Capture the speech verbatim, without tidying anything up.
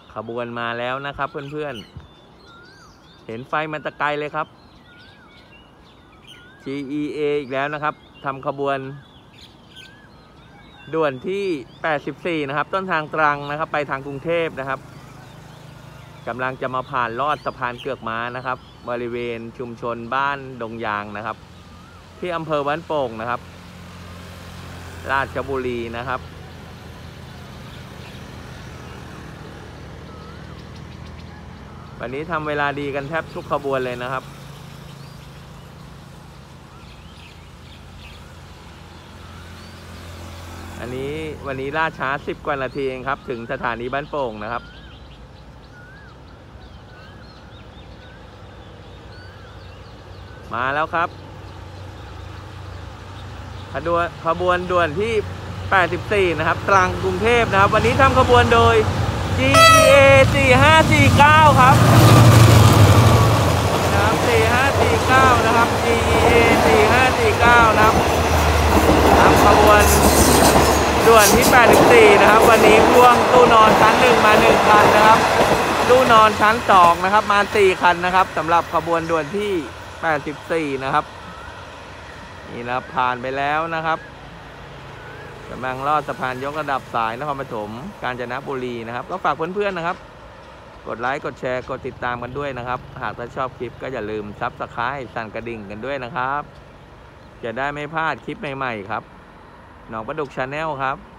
ขบวนมาแล้วนะครับเพื่อนๆเห็นไฟมันตะไกลเลยครับ จี อี เอ อีกแล้วนะครับทำขบวนด่วนที่แปดสิบสี่นะครับต้นทางตรังนะครับไปทางกรุงเทพนะครับกำลังจะมาผ่านลอดสะพานเกือกม้านะครับบริเวณชุมชนบ้านดงยางนะครับที่อำเภอบ้านโป่งนะครับราชบุรีนะครับวันนี้ทำเวลาดีกันแทบทุกขบวนเลยนะครับอันนี้วันนี้ล่าช้าสิบกว่านาทีเองครับถึงสถานีบ้านโป่งนะครับมาแล้วครับขบวนขบวนด่วนที่แปดสิบสี่นะครับตรังกรุงเทพนะครับวันนี้ทำขบวนโดย จี อี เอ สี่ห้าสี่เก้าครับนะครับสี่ห้าสี่เก้านะครับ จี อี เอ สี่ห้าสี่เก้านะครับทำขบวนด่วนที่แปดสิบสี่นะครับวันนี้พ่วงตู้นอนชั้นหนึ่งมาหนึ่งคันนะครับตู้นอนชั้นสองนะครับมาสี่คันนะครับสำหรับขบวนด่วนที่แปดสิบสี่นะครับนี่นะผ่านไปแล้วนะครับกำลังลอดสะพานยกระดับสายนครปฐมกาญจนบุรีนะครับก็ฝากเพื่อนๆนะครับกดไลค์กดแชร์กดติดตามกันด้วยนะครับหากถ้าชอบคลิปก็อย่าลืมซับสไครบ์สั่นกระดิ่งกันด้วยนะครับจะได้ไม่พลาดคลิปใหม่ๆครับหนองประดุกชาแนลครับ